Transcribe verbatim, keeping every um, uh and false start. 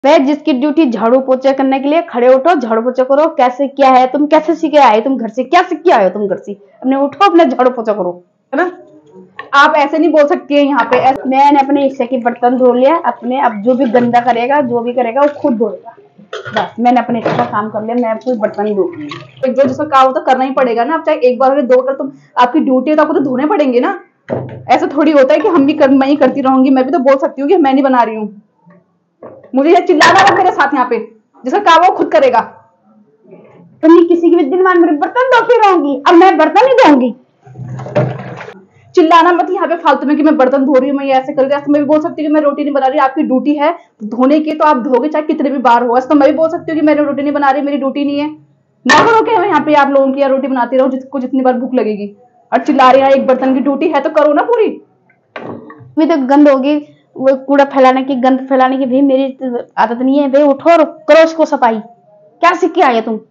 वह जिसकी ड्यूटी झाड़ू पोछा करने के लिए, खड़े उठो झाड़ू पोछा करो। कैसे क्या है, तुम कैसे सीखे आए, तुम घर से क्या सीख के आए हो, तुम घर से अपने उठो अपने झाड़ू पोछा करो, है ना। आप ऐसे नहीं बोल सकती है यहाँ पे। मैंने अपने हिस्से की बर्तन धो लिया अपने, अब जो भी गंदा करेगा जो भी करेगा वो खुद धोएगा। बस मैंने अपने हिस्से का काम कर लिया, मैं कोई बर्तन नहीं धोऊंगी। तो जो जिसका काम होता करना ही पड़ेगा ना। आप चाहे एक बार दो कर, तुम आपकी ड्यूटी है तो आपको तो धोने पड़ेंगे ना। ऐसा थोड़ी होता है कि हम भी कर, मैं ही करती रहूंगी। मैं भी तो बोल सकती हूँ कि मैं नहीं बना रही हूँ। मुझे ये चिल्लाना मत मेरे साथ यहाँ पे। जिसका काम वो खुद करेगा। तो नहीं किसी की भी दिन मान मेरे बर्तन धोती रहूंगी, अब मैं बर्तन नहीं धोऊंगी। चिल्लाना मत यहाँ पे फालतू में कि मैं बर्तन धो रही हूँ, मैं ये ऐसे कर रही हूँ। ऐसे मैं भी बोल सकती हूँ कि मैं रोटी नहीं बना रही। आपकी ड्यूटी है धोने की तो आप धोगे चाहे कितने भी बार हो। ऐसा तो मैं भी बोल सकती हूँ कि मैंने रोटी नहीं बना रही, मेरी ड्यूटी नहीं है। ना करो क्या यहाँ पे आप लोगों की, रोटी बनाती रहो जिसको जितनी बार भूख लगेगी। और चिल्ला रही है एक बर्तन की ड्यूटी है तो करो ना पूरी। भी तो गंद होगी, वो कूड़ा फैलाने की, गंद फैलाने की भी मेरी आदत नहीं है। भाई उठो और करो उसको सफाई। क्या सीख के आए तुम।